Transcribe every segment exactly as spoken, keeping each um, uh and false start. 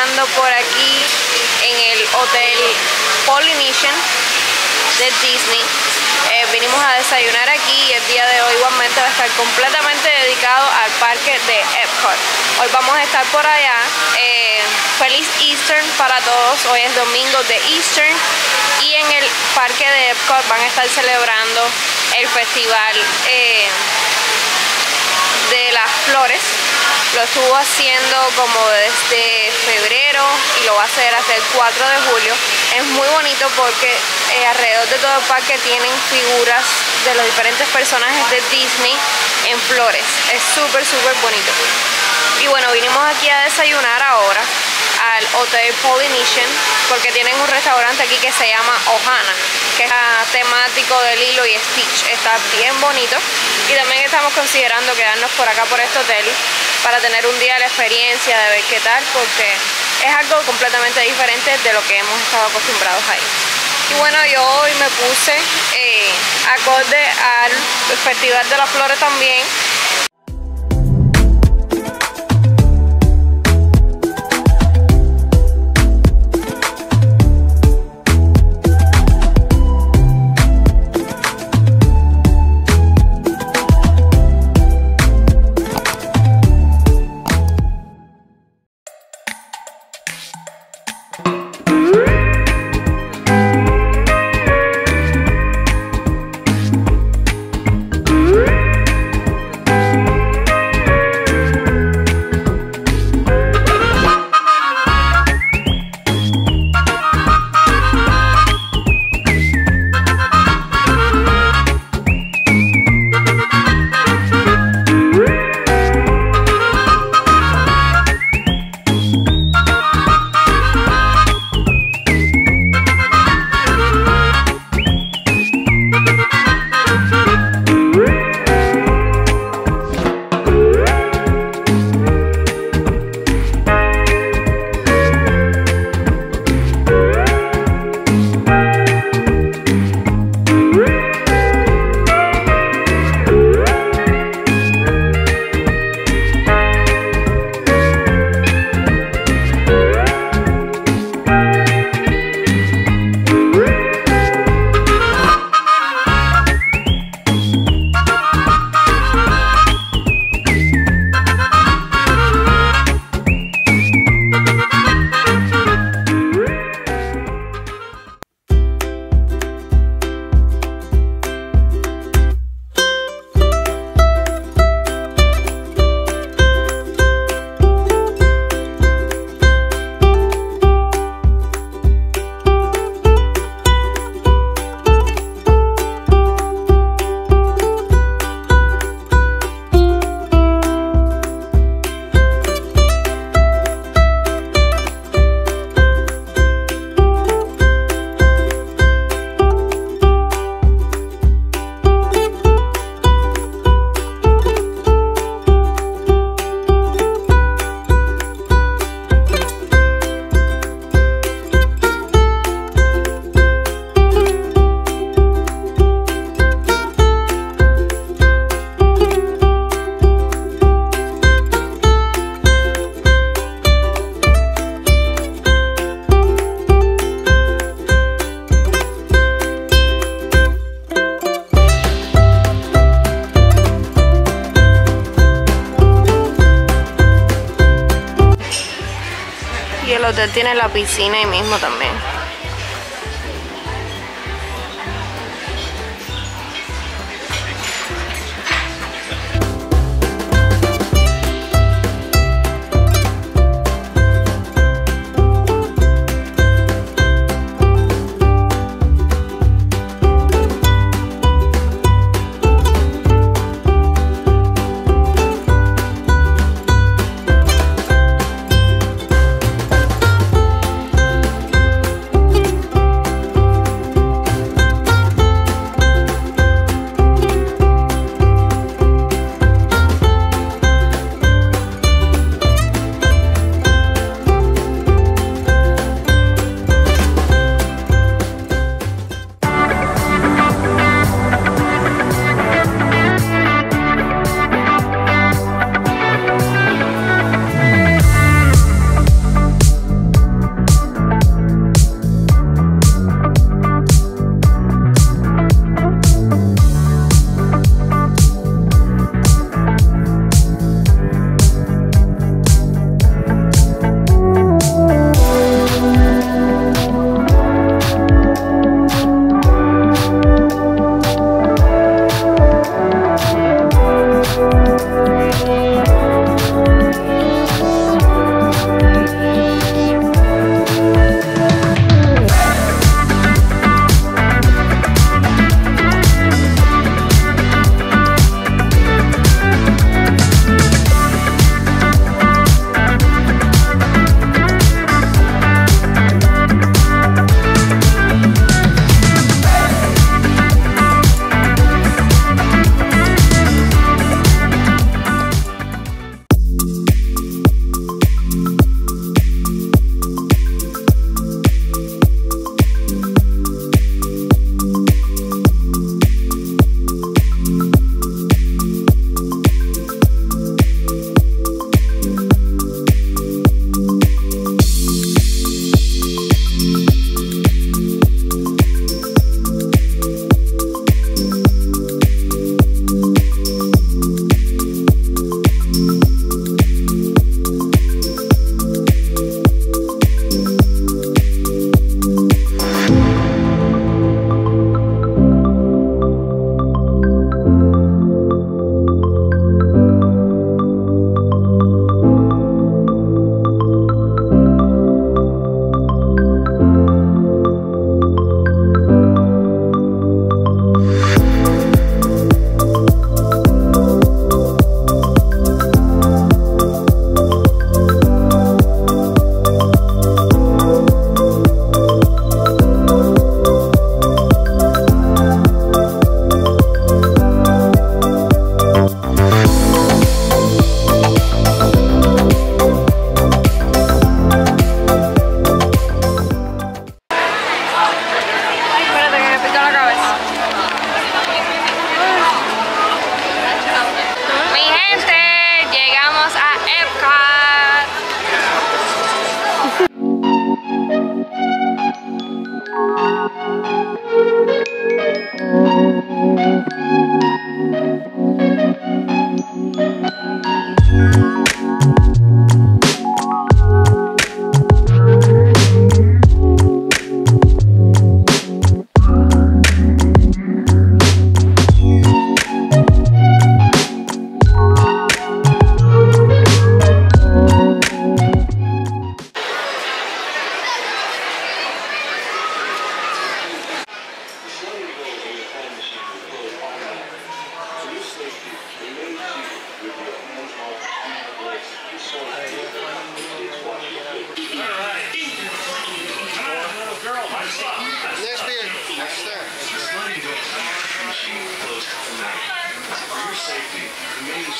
pasando por aquí en el Hotel Polynesian de Disney. Eh, vinimos a desayunar aquí y el día de hoy igualmente va a estar completamente dedicado al parque de Epcot. Hoy vamos a estar por allá. Eh, feliz Eastern para todos. Hoy es domingo de Eastern y en el parque de Epcot van a estar celebrando el festival eh, de las flores. Lo estuvo haciendo como desde febrero y lo va a hacer hasta el cuatro de julio. Es muy bonito porque eh, alrededor de todo el parque tienen figuras de los diferentes personajes de Disney en flores. Es súper, súper bonito. Y bueno, vinimos aquí a desayunar ahora al Hotel Polynesian porque tienen un restaurante aquí que se llama Ohana, que es temático de Lilo y Stitch. Está bien bonito y también estamos considerando quedarnos por acá por este hotel para tener un día la experiencia de ver qué tal, porque es algo completamente diferente de lo que hemos estado acostumbrados ahí. Y bueno, yo hoy me puse eh, acorde al Festival de las Flores también. El hotel tiene la piscina ahí mismo también.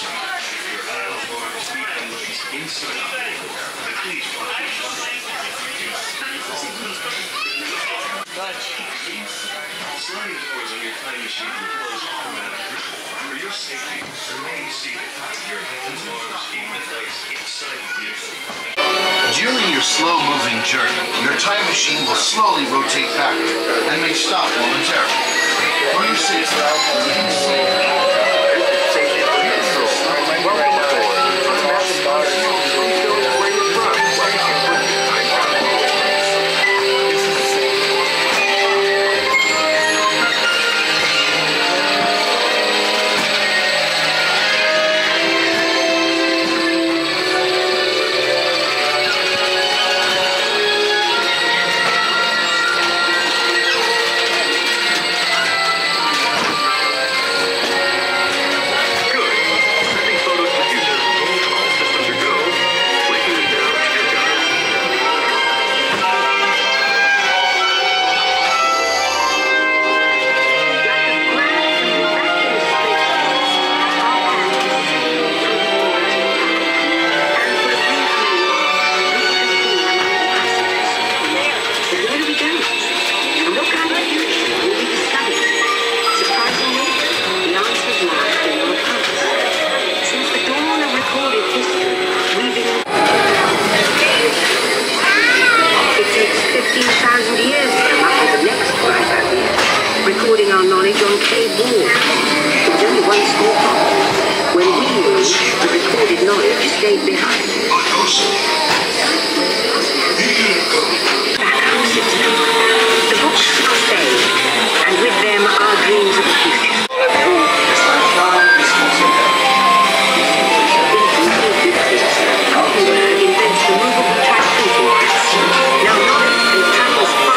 Sliding doors on your time machine will close automatically. For your safety, remain seated. Your hands, arms, feet, and legs inside the vehicle. During your slow-moving journey, your time machine will slowly rotate backward and may stop momentarily. For your safety, remain seated. Recording our knowledge on cave walls. There was only one small problem. When we moved, the recorded knowledge stayed behind. That answers them. The books are saved, and with them our dreams of the future. Gutenberg invents the movable type printing press. Now knowledge and travels far.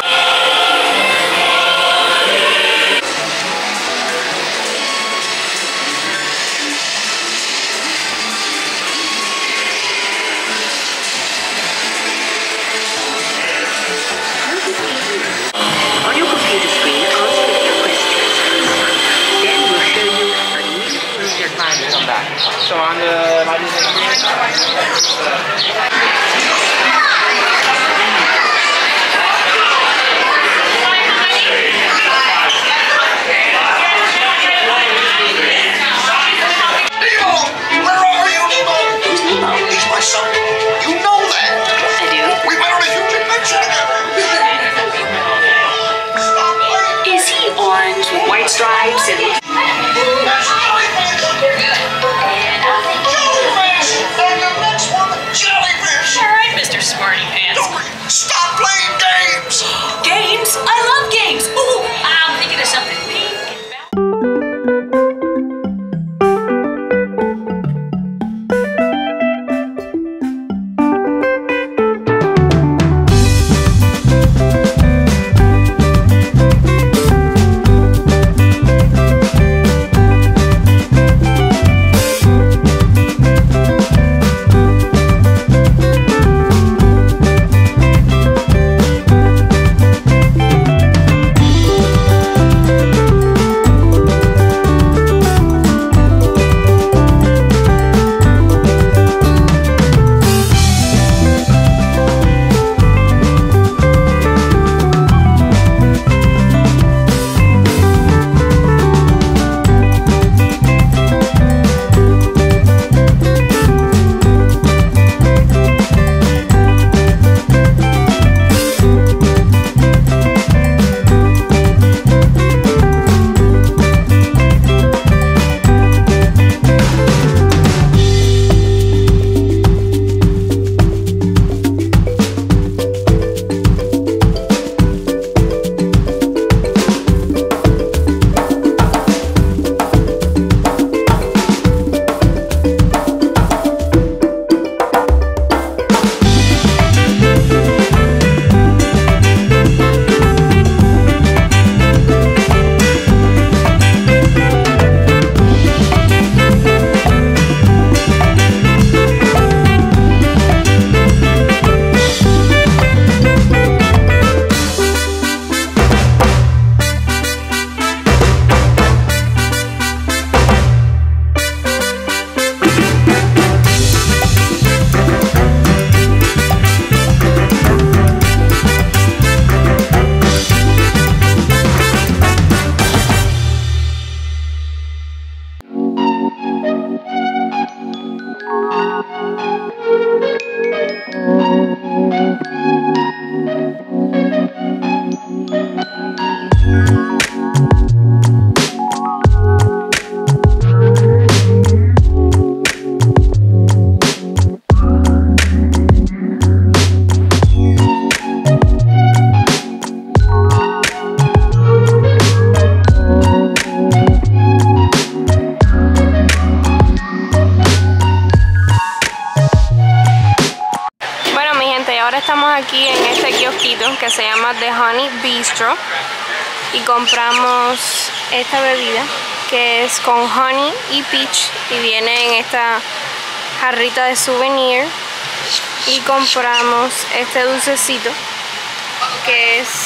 Estamos aquí en este kiosquito que se llama The Honey Bistro y compramos esta bebida que es con honey y peach y viene en esta jarrita de souvenir, y compramos este dulcecito que es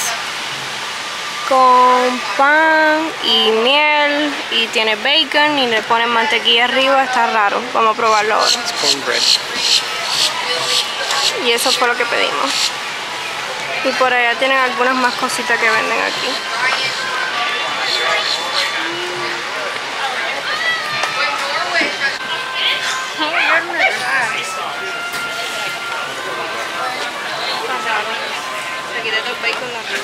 con pan y miel y tiene bacon y le ponen mantequilla arriba. Está raro, vamos a probarlo ahora. Y eso fue lo que pedimos. Y por allá tienen algunas más cositas que venden aquí. Aquí te doy bacon arriba.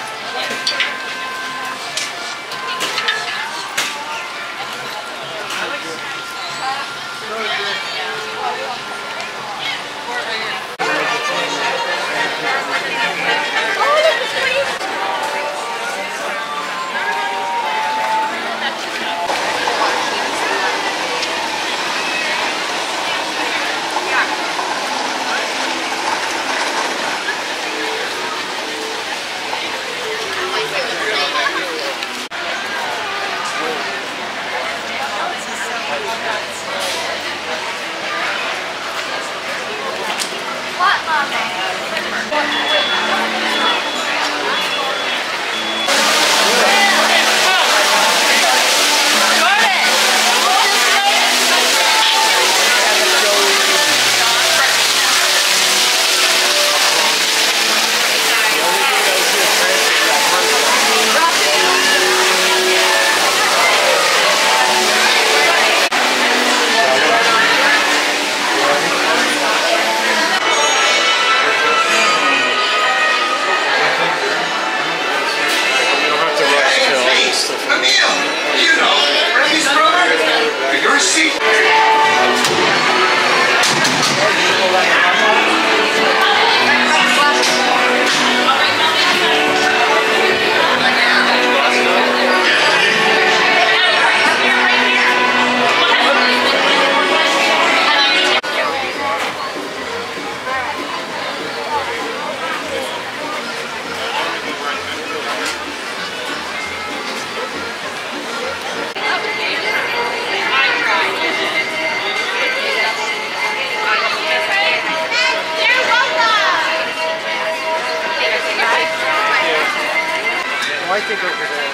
I think over there.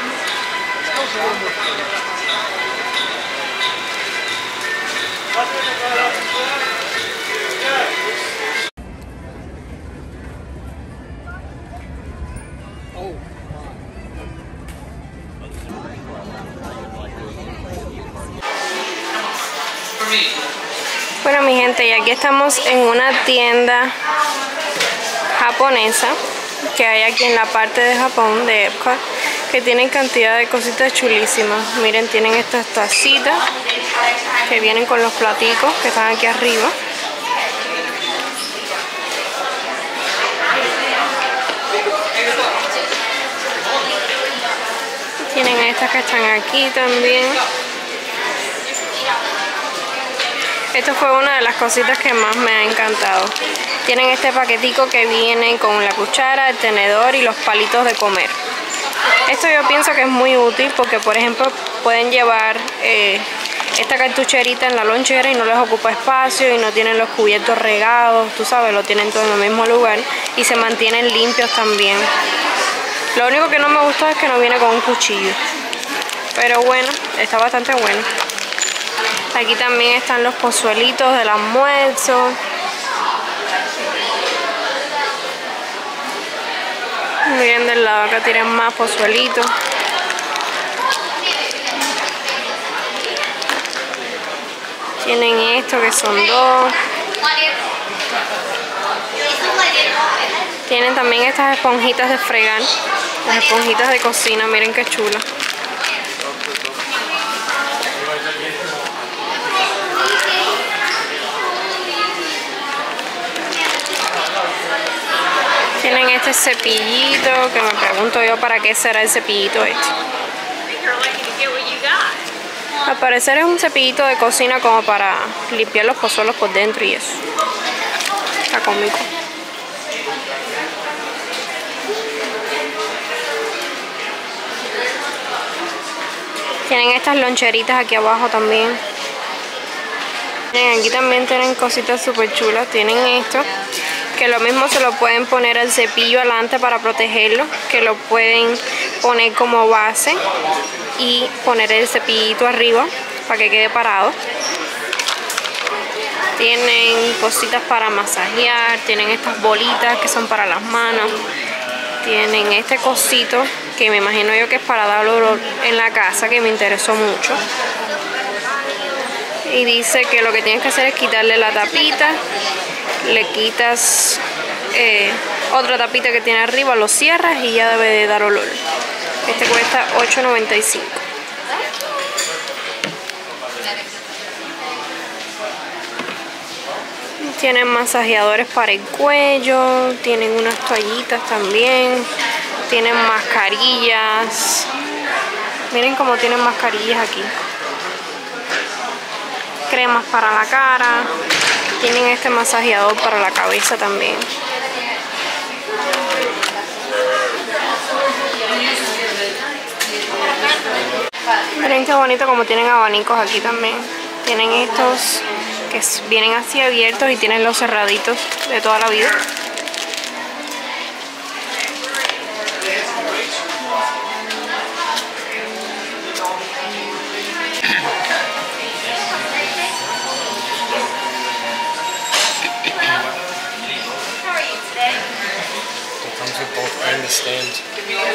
Oh. Bueno, mi gente, y aquí estamos en una tienda japonesa que hay aquí en la parte de Japón de Epcot, que tienen cantidad de cositas chulísimas. Miren, tienen estas tacitas que vienen con los platicos que están aquí arriba. Tienen estas que están aquí también. Esto fue una de las cositas que más me ha encantado. Tienen este paquetico que viene con la cuchara, el tenedor y los palitos de comer. Esto yo pienso que es muy útil porque, por ejemplo, pueden llevar eh, esta cartucherita en la lonchera y no les ocupa espacio y no tienen los cubiertos regados, tú sabes, lo tienen todo en el mismo lugar y se mantienen limpios también. Lo único que no me gustó es que no viene con un cuchillo, pero bueno, está bastante bueno. Aquí también están los pozuelitos del almuerzo. Miren del lado, acá tienen más pozuelitos. Tienen esto que son dos. Tienen también estas esponjitas de fregar Las esponjitas de cocina, miren qué chula. Tienen este cepillito, que me pregunto yo para qué será el cepillito este. Al parecer es un cepillito de cocina como para limpiar los pozuelos por dentro y eso. Está cómico. Tienen estas loncheritas aquí abajo también. Aquí también tienen cositas súper chulas. Tienen esto, que lo mismo se lo pueden poner al cepillo adelante para protegerlo, que lo pueden poner como base y poner el cepillito arriba para que quede parado. Tienen cositas para masajear, tienen estas bolitas que son para las manos, tienen este cosito que me imagino yo que es para dar olor en la casa, que me interesó mucho. Y dice que lo que tienes que hacer es quitarle la tapita, le quitas eh, otra tapita que tiene arriba, lo cierras y ya debe de dar olor. Este cuesta ocho noventa y cinco. Tienen masajeadores para el cuello, tienen unas toallitas también, tienen mascarillas. Miren cómo tienen mascarillas aquí. Cremas para la cara. Tienen este masajeador para la cabeza también. Miren qué bonito como tienen abanicos aquí también. Tienen estos que vienen así abiertos y tienen los cerraditos de toda la vida. It comes with both and the stand.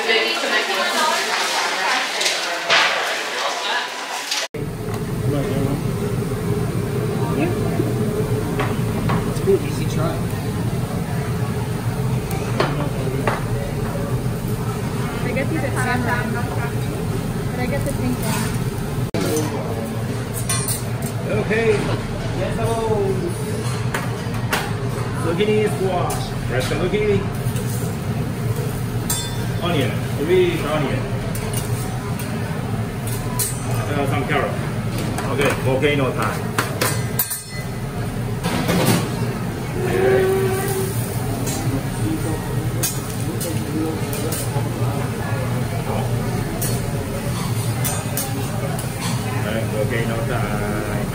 It's good, easy try. I get these at Sam's, but I get the pink one. Okay, yes, hello. Zucchini squash, fresh zucchini, onion, three onion, uh, some carrot. Okay, volcano time. Okay. Okay, volcano time.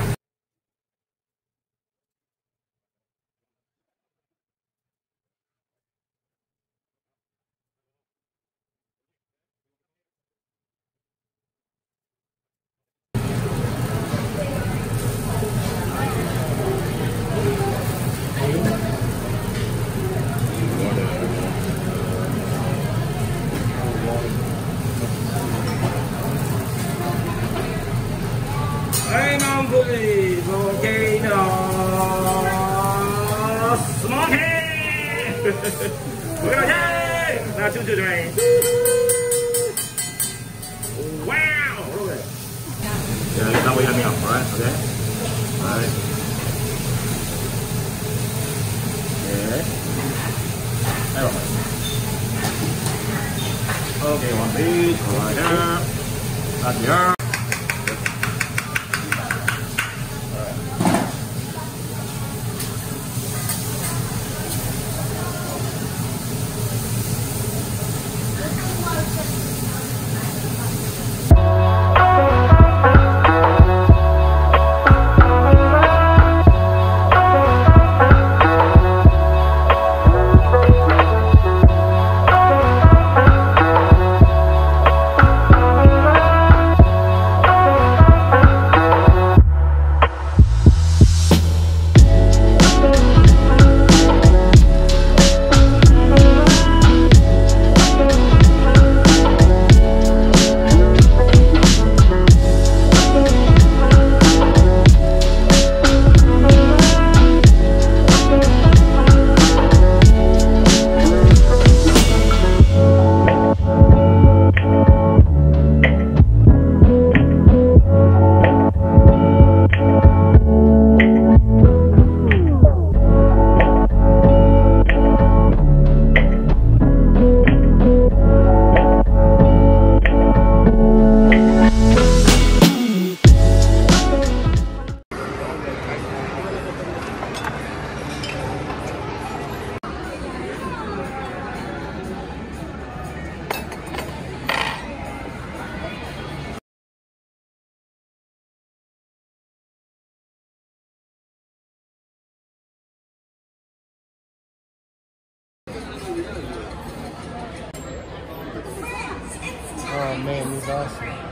Lemon bully, volcano, smoky. We're gonna yay! Now two to three. Wow! Look at it. Yeah, that way, yummy, alright? Okay. Alright. Yeah. Okay, one piece, right there. That's here. Oh man, these awesome.